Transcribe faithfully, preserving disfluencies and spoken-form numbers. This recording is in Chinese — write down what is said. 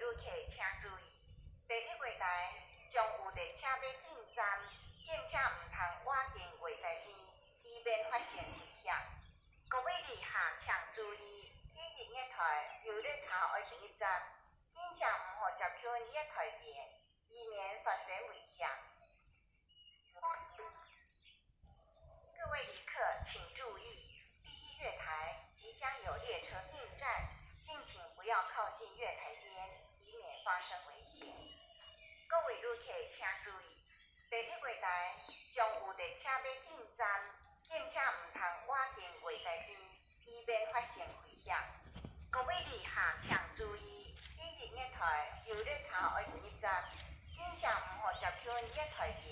客请注意，第一月台将有列车要进站，敬请唔通倚近月台边，以免发生危险。各位旅客请注意，今日月台有列车要进入站，请请唔好接近月台边，以免发生危险。各位旅客请注意，第一月台即将有列车进站，敬请不要靠近月台边，以免发生危险。各位旅客请注意，第一月台将有列车要进站，敬请唔通倚近月台边，以免发生危险。各位旅客请注意，今日月台有列车要进入站，请请唔好接近月台边。